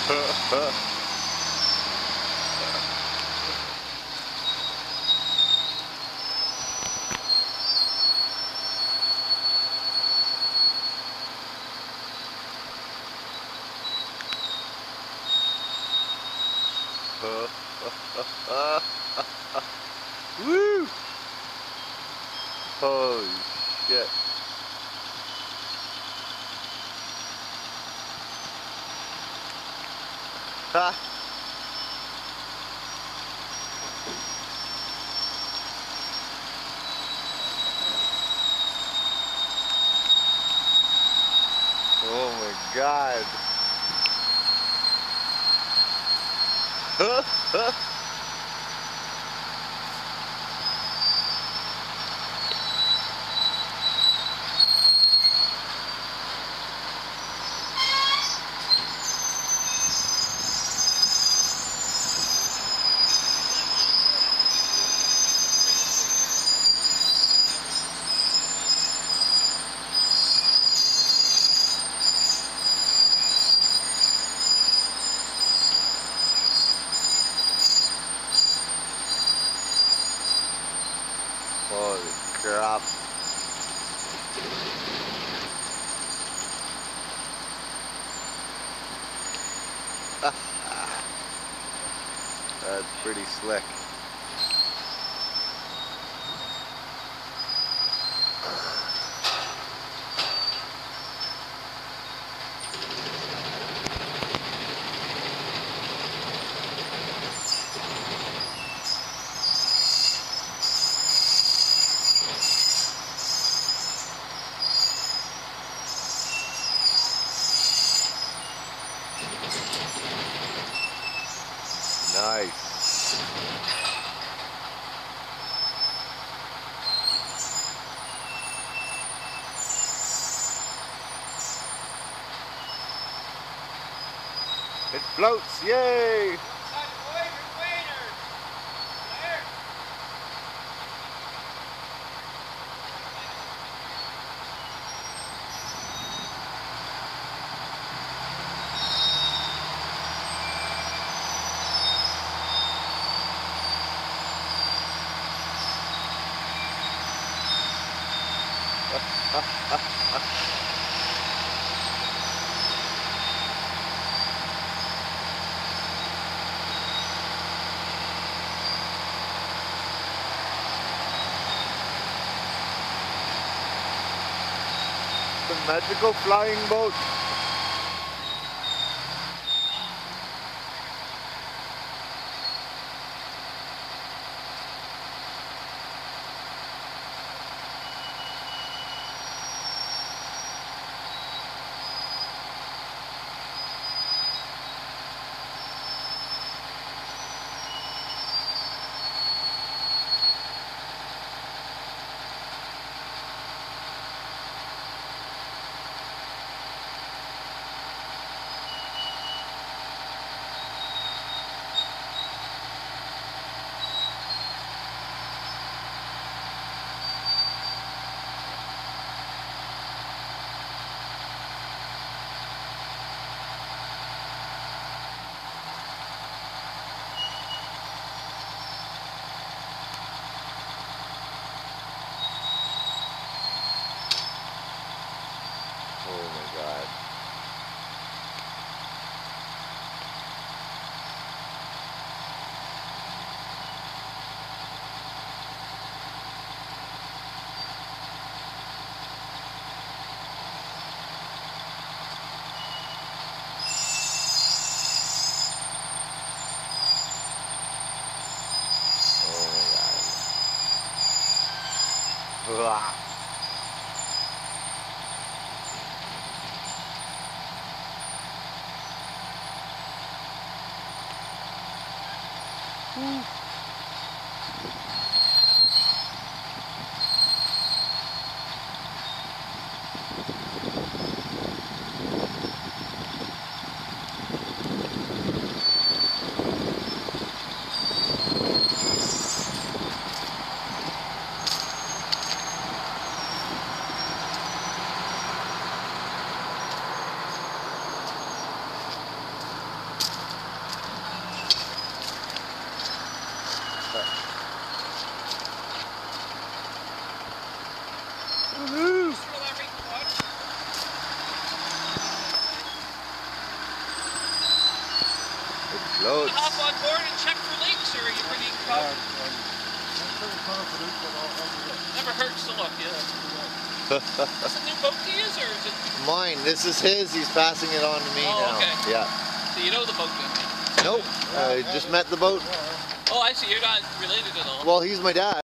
Woo! Holy shit. Ha! Oh my god. Holy crap. That's pretty slick. Nice. It floats, yay! The magical flying boat. Oh my god. Oh my god. Uah. Never hurts to look, yeah. Is this a new boat to use, or is it? Mine. This is his. He's passing it on to me now. Okay. Yeah. So you know the boat then? Nope. I just met the boat. Oh, I see. You're not related at all. Well, he's my dad.